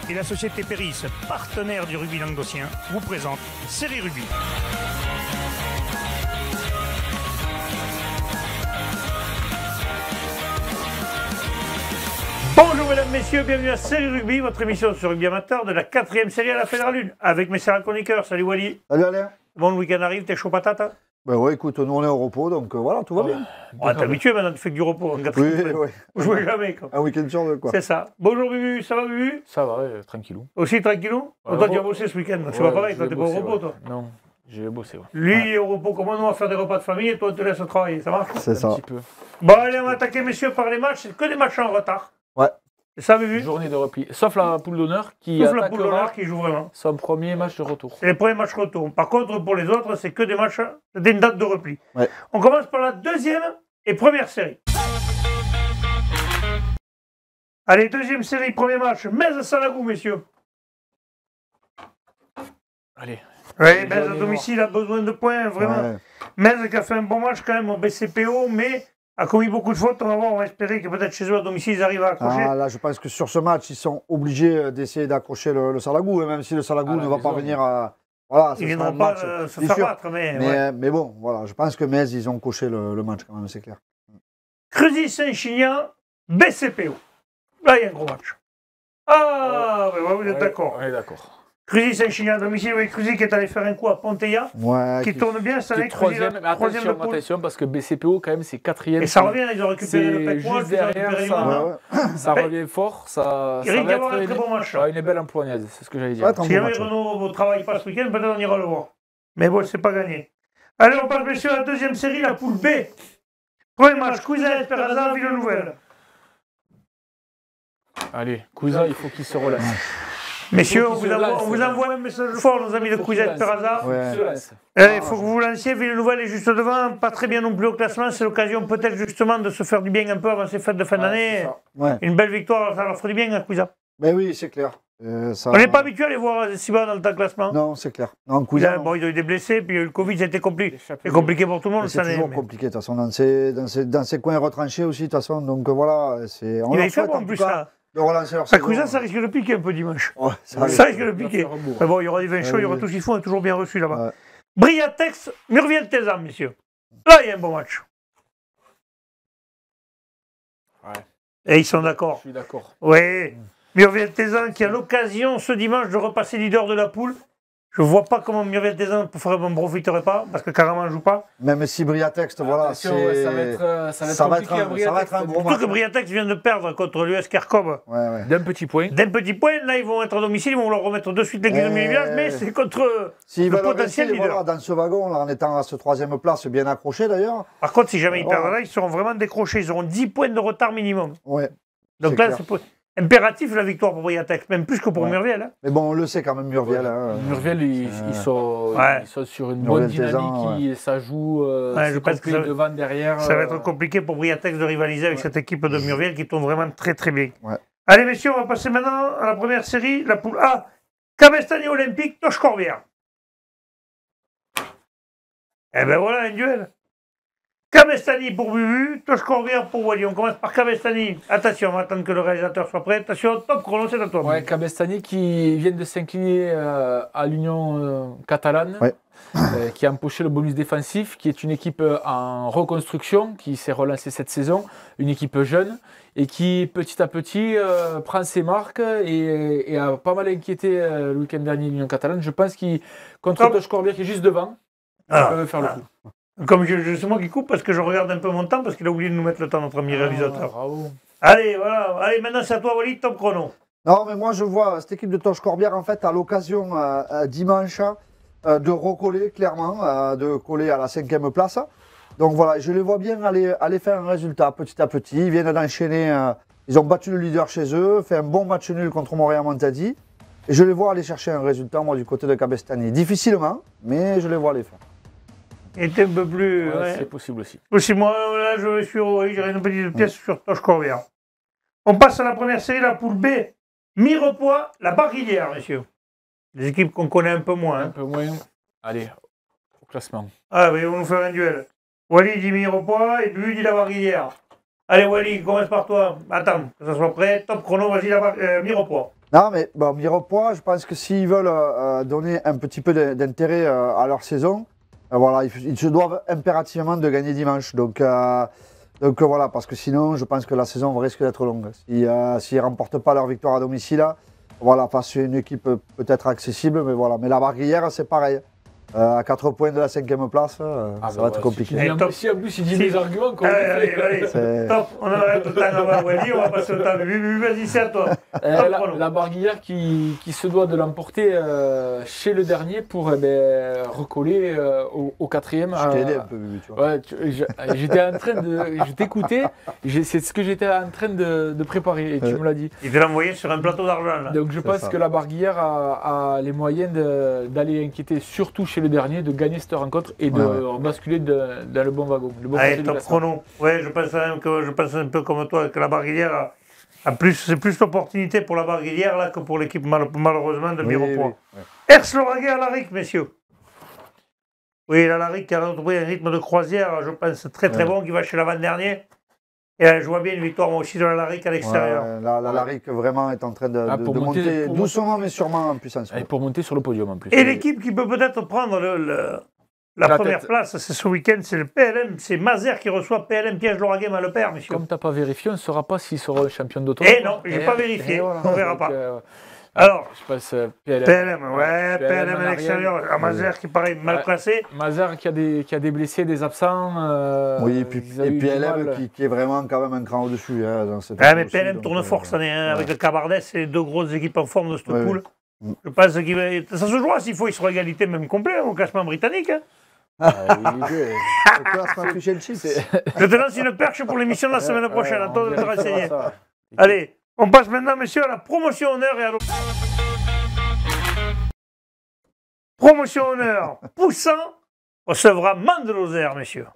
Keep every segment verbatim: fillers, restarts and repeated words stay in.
Et la société Péris, partenaire du rugby languedocien, vous présente Série Rugby. Bonjour mesdames, messieurs, bienvenue à Série Rugby, votre émission sur rugby amateur de la quatrième série à la Fédérale Lune, avec mes serres chroniqueurs. Salut Wally. Salut Alain. Bon, le week-end arrive, t'es chaud patate hein? Ben ouais, écoute, nous on est au repos, donc euh, voilà, tout va oh. bien. Oh, t'es habitué maintenant, tu fais que du repos. En oui, oui. oui. Je ne jamais. Quoi. Un week-end sur deux, quoi. C'est ça. Bonjour Bubu, ça va Bubu? Ça va, ouais, tranquillou. Aussi tranquillou ouais, Toi, tu as bossé ce week-end, c'est ouais, pas pareil, toi, t'es pas au repos, ouais. toi? Non, j'ai bossé, ouais. Lui, ouais. il est au repos, comment nous, on va faire des repas de famille et toi, on te laisse travailler, ça marche? C'est ça. Un petit peu. Bon, allez, on va attaquer, messieurs, par les matchs, c'est que des matchs en retard. Ouais. C'est ça, Bubu? Journée de repli. Sauf la poule d'honneur qui Sauf la poule d'honneur qui joue vraiment. Son premier match de retour. C'est les premiers matchs retour. Par contre, pour les autres, c'est que des matchs, c'est une date de repli. Ouais. On commence par la deuxième et première série. Allez, deuxième série, premier match. Metz-Salagou, messieurs. Allez. Oui, Metz à domicile a besoin de points, vraiment. Ouais. Metz qui a fait un bon match quand même au B C P O, mais a commis beaucoup de fautes. On va voir, on va espérer que peut-être chez eux à domicile, ils arrivent à accrocher. Ah, là, je pense que sur ce match, ils sont obligés d'essayer d'accrocher le, le Salagou, et même si le Salagou ah, ne va pas venir à. Voilà, ils ne viendront pas euh, se faire battre, mais. Mais, ouais. mais bon, voilà, je pense que Metz, ils ont coché le, le match quand même, c'est clair. Creusy-Saint-Chinian, B C P O. Là, il y a un gros match. Ah, oh. ouais, vous êtes ouais, d'accord. Oui, d'accord. Creusy-Saint-Chinian à domicile, oui, Creusy qui est allé faire un coup à Ponteilla, Ouais, qui, qui tourne bien, ça est troisième, mais attention, de attention, parce que B C P O, quand même, c'est quatrième. Et ça revient, ils ont récupéré le pétrole, juste derrière, ils ça, ouais, ouais. ça revient fort, ça, il ça risque va d'avoir être un très une, bon match. ouais, une belle employade, c'est ce que j'allais dire. Ouais, si jamais bon Renault ne travaille pas ce week-end, peut-être on ira le voir. Mais bon, c'est pas gagné. Allez, on passe messieurs à la deuxième série, la poule B. Premier match, Cousin Esperanza, Ville-Nouvelle. Allez, Cousin, il faut qu'il se relâche. Messieurs, on vous, lance, envoie, on vous envoie un message fort, nos amis de Cousin Esperanza. Ouais. Il faut que vous vous lanciez, Ville-Nouvelle est juste devant, pas très bien non plus au classement, c'est l'occasion peut-être justement de se faire du bien un peu avant ces fêtes de fin d'année. Ouais. Une belle victoire, ça leur ferait du bien, Cousin. Mais oui, c'est clair. Euh, ça... On n'est pas habitué à les voir si bas dans le temps classement. Non, c'est clair. Non, Cousin, bon, ils ont eu des blessés, puis le Covid, c'était compliqué. C'est compliqué pour tout le monde. c'est toujours mais... compliqué, de toute façon, dans ces, dans, ces, dans ces coins retranchés aussi, de toute façon. Donc voilà, c'est. Il va y faire bon en plus ça. De relancer leur ça, Cousin, ça risque de piquer un peu dimanche. Ouais, ça, ça risque de piquer. Mais bon, il y aura du vin chaud, ouais, il y aura oui. tout ce qu'il faut, on est toujours bien reçu là-bas. Ouais. Briatex, Murviel-Tézan, messieurs. Là, il y a un bon match. Ouais. Et ils sont d'accord. Je suis d'accord. Oui. Murviel-Tézan qui a l'occasion ce dimanche de repasser leader de la poule. Je ne vois pas comment Murviel-Tézan n'en profiterait pas, parce que carrément ne joue pas. Même si Briatex, voilà, c'est. c'est. Ça va être, euh, ça va être ça va compliqué être un, à ça va être un gros Surtout match. que Briatex vient de perdre contre l'U S Kerkhob. Ouais, ouais. D'un petit point. D'un petit point, là ils vont être à domicile, ils vont leur remettre de suite l'église au milieu du village, mais c'est contre S'ils le veulent potentiel rester, leader. voilà, dans ce wagon, là, en étant à ce troisième place, bien accroché d'ailleurs. Par contre, si jamais ils Voilà. perdent là, ils seront vraiment décrochés, ils auront dix points de retard minimum. Ouais. Donc c'est là, clair. c'est pour- impératif la victoire pour Briatex, même plus que pour Ouais. Murviel. Hein. Mais bon, on le sait quand même, Murviel. Hein. Murviel, ils, ils, sont, Ouais. ils sont sur une Murviel bonne dynamique, Tézan, ils- ça joue euh, Ouais, je c'est pense que complet ça- devant, derrière. Ça va euh, être compliqué pour Briatex de rivaliser avec Ouais. cette équipe de Murviel qui tourne vraiment très très bien. Ouais. Allez messieurs, on va passer maintenant à la première série, la poule A. Cabestany Olympique, Toche Corbière. Eh ben voilà un duel. Cabestany pour Bubu, Toche Corbière pour Wally. On commence par Cabestany. Attention, on va attendre que le réalisateur soit prêt. Attention, top chrono, c'est à toi. Ouais, Cabestany qui vient de s'incliner euh, à l'Union euh, catalane, Ouais. euh, qui a empoché le bonus défensif, qui est une équipe euh, en reconstruction, qui s'est relancée cette saison, une équipe jeune, et qui petit à petit euh, prend ses marques et, et a pas mal inquiété euh, le week-end dernier l'Union catalane. Je pense qu'il contre Top. Toche Corbière qui est juste devant, Ah. il peut faire le coup. Comme je, je- c'est moi qui coupe parce que je regarde un peu mon temps parce qu'il a oublié de nous mettre le temps, notre ami Ah, réalisateur. bravo. Allez, voilà. Allez, maintenant c'est à toi, Wally, top chrono. Non, mais moi, je vois cette équipe de Toche Corbière, en fait, à l'occasion euh, euh, dimanche euh, de recoller, clairement, euh, de coller à la cinquième place. Donc voilà, je les vois bien aller, aller faire un résultat petit à petit. Ils viennent d'enchaîner, euh, ils ont battu le leader chez eux, fait un bon match nul contre Montréal-Montadi. Et je les vois aller chercher un résultat, moi, du côté de Cabestany. Difficilement, mais je les vois aller faire. Il était un peu plus. Ouais, ouais. c'est possible aussi. Aussi, moi, là, je vais sur. Oui, j'aurai une petite pièce sur Toche Corbière. On passe à la première série, la poule B. Mirepoix, la Barguilière, messieurs. Des équipes qu'on connaît un peu moins. Un Hein. peu moins. Allez, au classement. Ah, mais ils vont nous faire un duel. Wally dit Mirepoix et Bubu dit la Barguilière. Allez, Wally, commence par toi. Attends, que ça soit prêt. Top chrono, vas-y, la Bar- euh, Mirepoix. Non, mais bon, Mirepoix, je pense que s'ils veulent euh, donner un petit peu d'intérêt euh, à leur saison, euh, voilà, ils, ils se doivent impérativement de gagner dimanche. Donc, euh, donc euh, voilà, parce que sinon, je pense que la saison risque d'être longue. S'ils euh, s'ils ne remportent pas leur victoire à domicile, là, voilà, face à une équipe peut-être accessible, mais voilà. Mais la Barguillère, c'est pareil. Euh, à quatre points de la cinquième place, euh, Ah ça bah va être ouais, compliqué. Si, si, si en plus il dit Si. des arguments qu'on Allez, allez, C'est- allez. Top, on arrête le temps avant Wally, on va passer le temps. Bubu, vas-y, c'est à toi. Euh, Top la, chrono. la Barguillère qui, qui se doit de l'emporter euh, chez le dernier pour eh ben, recoller euh, au, au quatrième. Je t'ai aidé euh, un peu, Bubu, tu vois. Ouais, tu- je- j'étais en train de. Je t'écoutais, j'ai- c'est ce que j'étais en train de, de préparer et tu Ouais. me l'as dit. Il te l'a envoyé sur un plateau d'argent, là. Donc je C'est pense ça. que la Barguillère a, a les moyens de- d'aller inquiéter, surtout chez le dernier, de gagner cette rencontre et de Ouais, basculer de- dans le bon wagon. Le bon côté Allez, du top classement. chrono. Ouais, je pense, même que, je pense un peu comme toi que la Barguillère a, a plus, c'est plus l'opportunité pour la Barguillère là que pour l'équipe mal- malheureusement de Oui, Mirepoix. oui, oui. Ers Lauragais à Laric, messieurs. Oui, la Laric qui a retrouvé un rythme de croisière, je pense très très Ouais. bon, qui va chez l'avant-dernier. Et euh, je vois bien une victoire moi aussi de la Laric à l'extérieur. Ouais, la, la Laric vraiment est en train de, Ah, de- pour de monter- monter, pour doucement mais sûrement en puissance. Et pour monter sur le podium en plus. Et l'équipe qui peut peut-être prendre le, le- la, La première tête. place, c'est ce week-end, c'est le P L M, c'est Mazer qui reçoit P L M Piège Lauragais Malepère, messieurs. Comme tu n'as pas vérifié, on ne saura pas s'il sera champion d'auto. Eh non, j'ai pas vérifié, on verra Donc, pas. euh, Alors, je passe euh, P L M. P L M, ouais, P L M en à arrière. l'extérieur, à Mazer qui paraît mal Ouais. placé. Mazar qui a des, qui a des blessés, des absents. euh, Oui, et puis, ils avaient et eu puis du L M mal. qui, qui est vraiment quand même un cran au-dessus. Hein, dans cette Ah, mais aussi, P L M donc, tourne euh, fort cette année, hein, ouais. avec le Cabardès, c'est les deux grosses équipes en forme de cette Ouais, poule. ouais. Mm. Je pense qu'il va... Ça se jouera s'il faut, ils seront égalité même complet au classement britannique. hein. Ah, il- Le classement fish and chips. Je te lance une perche pour l'émission de la semaine prochaine, à on toi de te vérifiera renseigner. ça. Allez, on passe maintenant, messieurs, à la promotion honneur et à l'autre. Promotion honneur, Poussant recevra Mandelauzer, messieurs.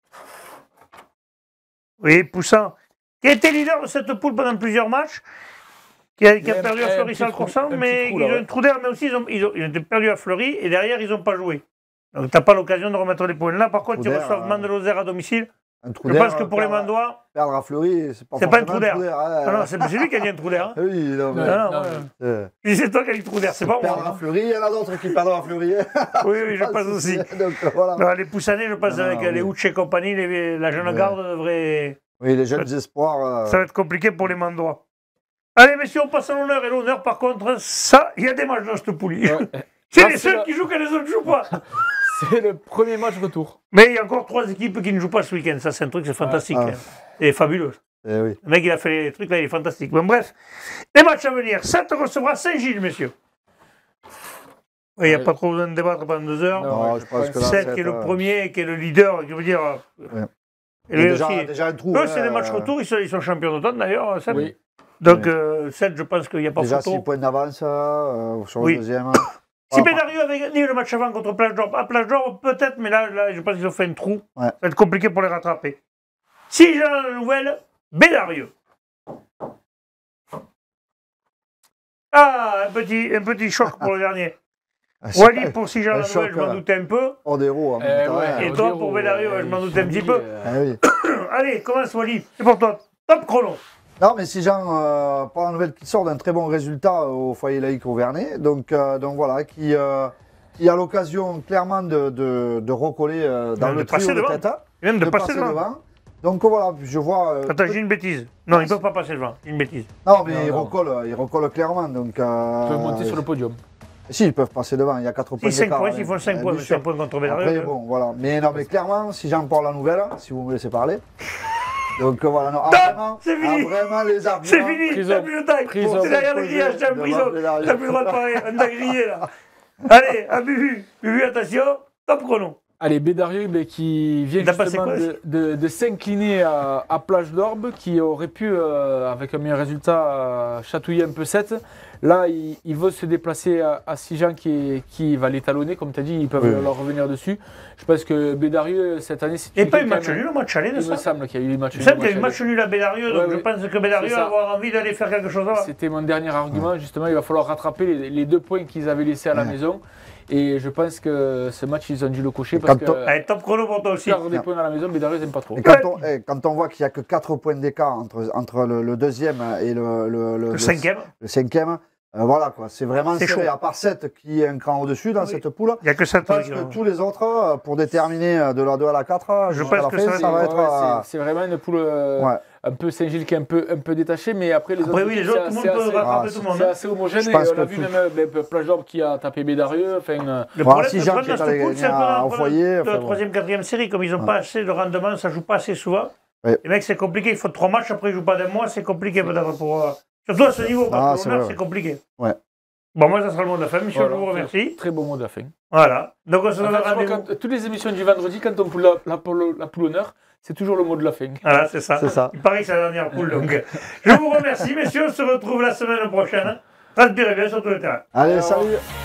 Oui, Poussant, qui a été leader de cette poule pendant plusieurs matchs, qui a, qui Il y a a perdu un- à un Fleury petit sans le trou- Coursan, un petit mais trou, ils là, ont ouais. un trou d'air, mais aussi ils ont, ils ont, ils ont été perdus à Fleury, et derrière, ils n'ont pas joué. Donc, tu n'as pas l'occasion de remettre les points là. Par contre, Trou ils d'air, reçoivent hein. Mandelauzer à domicile. Un trou Je d'air, pense que pour les perdre- Mandois, Perdre à Fleury, c'est pas c'est pas un forcément trou d'air. hein. Ah non, c'est c'est lui qui a dit un trou d'air. hein. Oui, non, mais. Ouais. Ah non, non, ouais. euh, Si c'est toi qui as dit trou d'air, c'est pas Perdre moi. à Fleury, il y en a d'autres qui perdent à Fleury. Oui, oui, je pense aussi. Donc voilà. Non, les Poussanais, je pense, Non, avec non, les oui. Houch et compagnie, les- la jeune Ouais. garde devrait. Oui, les jeunes espoirs. euh, Ça va être compliqué pour les Mandois. Allez, messieurs, on passe à l'honneur. Et l'honneur, par contre, ça, il y a des matchs dans cette poule. Ouais. C'est Ah, les c'est seuls la- qui jouent quand les autres ne jouent pas. C'est le premier match retour. Mais il y a encore trois équipes qui ne jouent pas ce week-end. Ça, c'est un truc, c'est fantastique. Ah. hein. C'est fabuleux. eh oui. Le mec, il a fait les trucs là, il est fantastique. Bon, bref, les matchs à venir. Sainte recevra Saint-Gilles, messieurs. Oui, il n'y a Ouais. pas trop besoin de débattre pendant deux heures. Non. Non, je pense que là, Sept c'est, qui est le euh, premier, qui est le leader, qui veut dire. euh, Ouais. Et il y a lui déjà, aussi. déjà un trou. Eux, hein, c'est des matchs euh, retour, ils sont, ils sont champions d'automne d'ailleurs, Seb. Oui. Donc, Oui. euh, sept, je pense qu'il n'y a pas Déjà photo. six points d'avance euh, sur Oui. le deuxième. Si Ah, Bédarieux avait gagné le match avant contre Plage d'Or, à Plage d'Or, peut-être, mais là, là, je pense qu'ils ont fait un trou. Ouais. Ça va être compliqué pour les rattraper. Si j'ai la nouvelle, Bédarieux. Ah, un petit, un petit choc pour le dernier. Wally, pour si j'ai un la choc, nouvelle, je m'en là. doutais un peu. Hors des roues. en Eh même temps, ouais, hein. Et au toi, Diro, pour Bédarieux, euh, je m'en il doutais un faut petit oublier, peu. euh, Ah oui. Allez, commence Wally, c'est pour toi. Top chrono. Non, mais si Jean, euh, par la nouvelle qui sort d'un très bon résultat au foyer laïque Auvernais, donc, euh, donc voilà, qui, euh, qui a l'occasion clairement de, de, de recoller euh, dans De le passer trio de devant. tête, hein, Il vient de, de passer devant. Donc voilà, je vois. euh, Attends, j'ai une bêtise. Non, ils ne peuvent pas passer devant. J'ai une bêtise. non, mais Non, ils non. recollent, ils recollent clairement. Donc, euh, Ils peuvent monter sur le podium. Si, ils peuvent passer devant, il y a quatre points Si cinq d'écart, points, hein, s'ils font cinq euh, points, bien mais sûr. cinq points contre Après, Bédarieux. bon, voilà. Mais non, mais clairement, si j'en parle la nouvelle, si vous me laissez parler. Donc euh, voilà, non, ah, Non, vraiment, c'est fini. ah, vraiment les C'est arguments. fini, Prison. t'as plus le temps. Prison. C'est derrière le Posé grillage, t'es en devant prison. Bédarieux. T'as plus le droit de parler, on t'a grillé là. Allez, à Bubu. Bubu, attention, top chrono. Allez, Bédarieux ben, qui vient Il a passé justement quoi, de, de- de s'incliner à, à Plage d'Orbe, qui aurait pu, euh, avec un meilleur résultat, euh, chatouiller un peu sept. Là, il, il veut se déplacer à, à Sijan qui, qui va l'étalonner, comme tu as dit, ils peuvent Oui. leur revenir dessus. Je pense que Bédarieux, cette année, c'est Il n'y a pas eu une match équipe, nul, le match aller de Il ça. me semble qu'il y a eu des matchs Il me semble qu'il y a eu nuls, match nul à Bédarieux, donc Ouais, je ouais. pense que Bédarieux C'est va ça. avoir envie d'aller faire quelque chose là-bas. C'était mon dernier argument, justement, il va falloir rattraper les, les deux points qu'ils avaient laissés à la Ouais. maison. Et je pense que ce match, ils ont dû le cocher parce Quand que on- Allez, top chrono pour toi aussi. perdre des points à la maison, Bédarieux n'aime pas trop. Et quand, on, eh, quand on voit qu'il n'y a que quatre points d'écart entre, entre le, le deuxième et le, le, Le cinquième. le cinquième, Euh, voilà, quoi. C'est vraiment C'est serré, chaud. à part sept qui est un cran au-dessus dans Oui. cette poule. Il n'y a que ça. Je pense que tous les autres, euh, pour déterminer euh, de la deux à la quatre, euh, Je jusqu'à pense la que fin, ça- ça va Ouais, être. ouais, euh, c'est- c'est vraiment une poule euh, ouais. un peu Saint-Gilles qui est un peu, un peu détachée, mais après les Après, autres, oui, les équipes, autres, c'est tout le monde assez- peut assez- rattraper ah, tout le monde. c'est hein. assez homogène. Je Et pense on que a vu tout- même ben, Plage d'Orbe qui a tapé Bédarieux. Enfin, euh, Le Voilà, problème, si le Jean problème qui dans est cette allé poule, c'est un peu gagner dans au le foyer, de enfin, la bon. troisième, quatrième série. Comme ils n'ont Ouais. pas assez de rendement, ça joue pas assez souvent. Ouais. Les mecs, c'est compliqué. Il faut trois matchs, après ils jouent pas d'un mois. C'est compliqué peut-être pour. euh, Surtout à ce niveau, Ah, parce que c'est l'honneur, vrai, c'est ouais. compliqué. Ouais. Bon, moi, ça sera le mot de la fin. Monsieur, voilà, je vous remercie. Très beau mot de la fin. Voilà. Donc, on se En donne fait, je crois rendez-vous. que toutes les émissions du vendredi, quand on poule la, la, poule- la poule honneur, c'est toujours le mot de la fin. Voilà, c'est ça. C'est ça. Il paraît que c'est la dernière poule. Donc, je vous remercie, messieurs. On se retrouve la semaine prochaine. Transpirez bien sur tout le terrain. Allez, Alors, salut!